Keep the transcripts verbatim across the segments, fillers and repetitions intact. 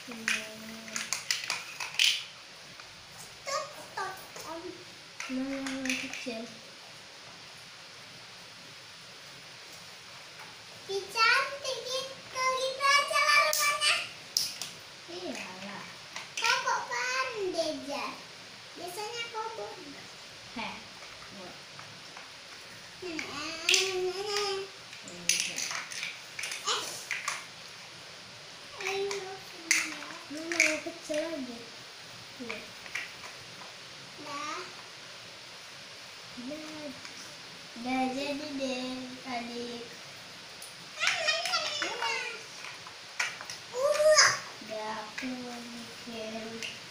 Mana yang kecil? Cantik gitu, gitu aja lah rumahnya. Iyalah. Kau kok pandai aja. Biasanya kau bodoh. Heh. Eh, ayo. Mana yang kecil aja? Iya. Dah. Udah, udah jadi deh adik. Udah aku bikin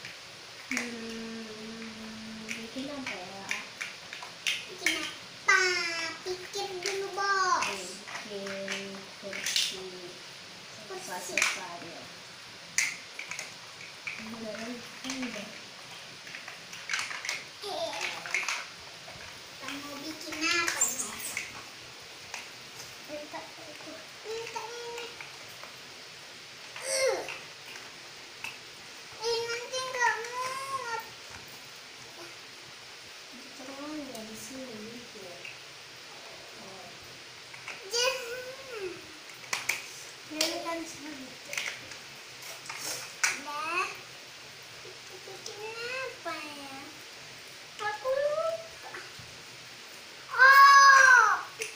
hmm, bikin apa ya? Bikin apa? Pikir dulu, Bos. Bikin kursi sofa-sofa ya. Udah, udah. Kamu bikin apa nih? Minta itu. Minta ini. Uh. Eh, nanti nggak muat. Terang ya di sini gitu. Oh. Jangan. Ini kan cantik. Dah. Bikin apa ya? Aku lupa. Oh.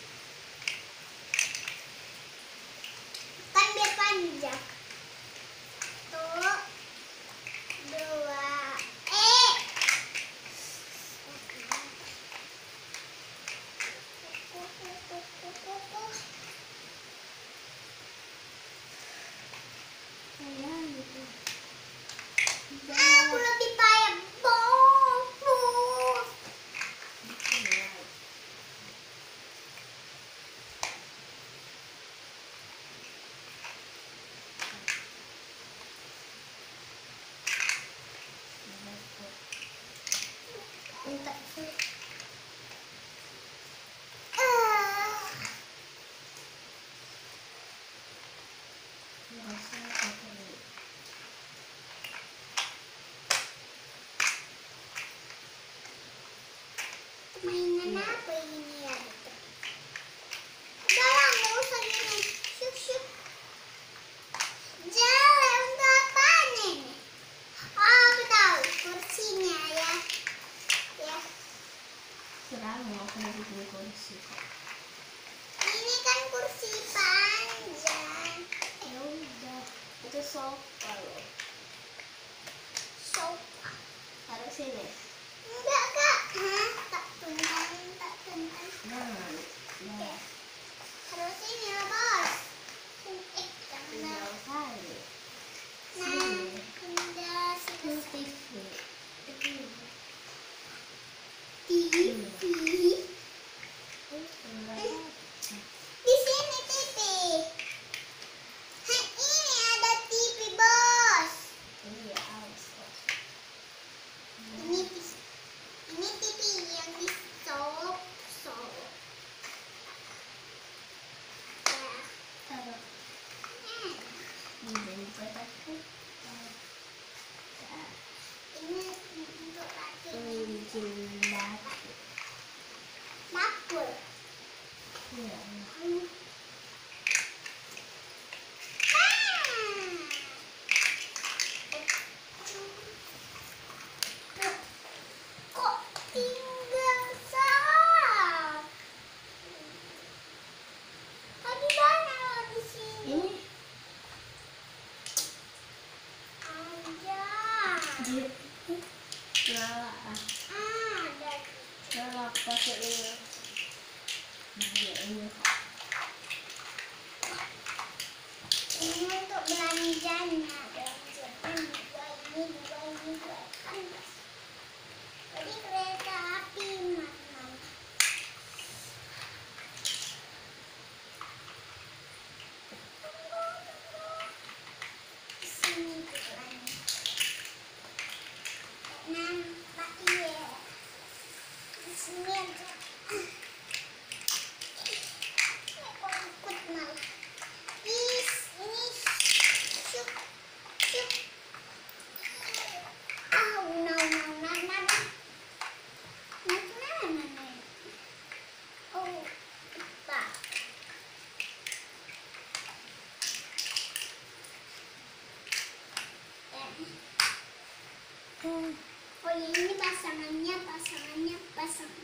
Kan biar panjang. Satu, dua, eh. Sayang gitu. Aku lebih payah bos. Minta sih. Ah. Biasa pakai. Mainan apa ini ya? Udah lah, nggak usah gini. Syuk syuk. Jalan untuk apaan ini? Oh, aku tahu kursinya ya. Ya, Serang mau aku bikin kursi. ini kan kursi panjang. Ya udah, itu sofa loh. Sofa. Taruh sini. Enggak kak. Hah? Tak tunang, tak tunang. Nah, nah, Terus ini lah bos. Eh, jangan. tinggal kali. Nah, Sini. udah Itu selesai. T V. T V. Di sini T V. Hah, ini ada T V bos. Iya, awas kok. Ini di- ini T V yang di stop stop. Ya. Taruh Hmm. di benjat aku. Nah, Ini untuk laki kunci batu. dapur. Iya. Hmm. Ah. Kok tinggal satu? Tadi banyak loh di sini. Ini Ada. di nyala ah. Ada. Nyala pakai ini. Iya, ini. Ini untuk belanjanya. Belanjakan dua ini, dua ini, dua kan. Tadi kereta api mana? Di sini belanja. Nampak iya. Di sini aja. Eh, kok ikut malah. Is, ini syuk, syuk. Oh ya, ini pasangannya, pasangannya, pasangan.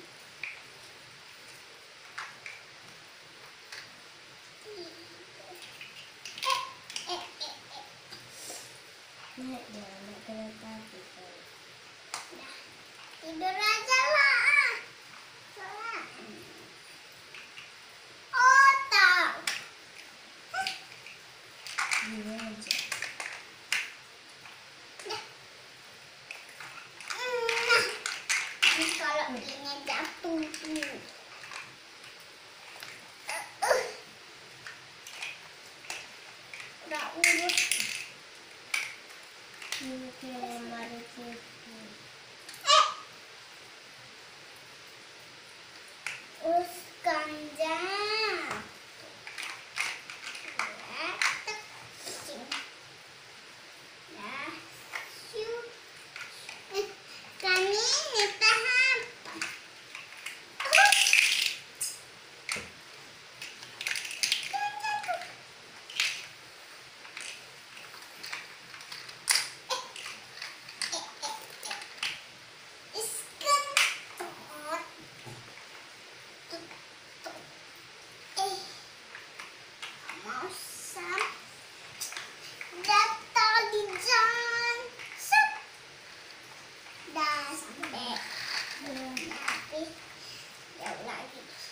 Eh, eh, eh, eh. Naik ya, naik kereta api. Udah, tidur aja lah. Soalnya. Oh, tahu. Gini aja. Nah, ini kalau ini jatuh tuh. Udah urus. Ini kayak lemari tipu. Eh, urus ganja. Ya, tek, sing. Ya, siu. Eh, kan ini tahap. Dah sampai. Tapi jauh lagi.